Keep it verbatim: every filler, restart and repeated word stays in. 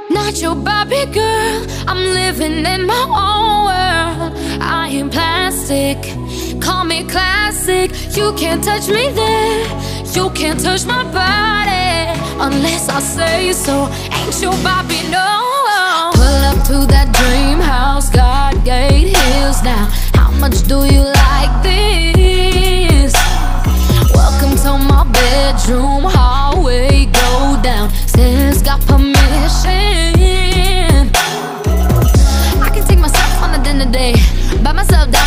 Not your Barbie girl, I'm living in my own world. I ain't plastic, call me classic. You can't touch me there, you can't touch my body unless I say so. Ain't your Barbie, no. Pull up to that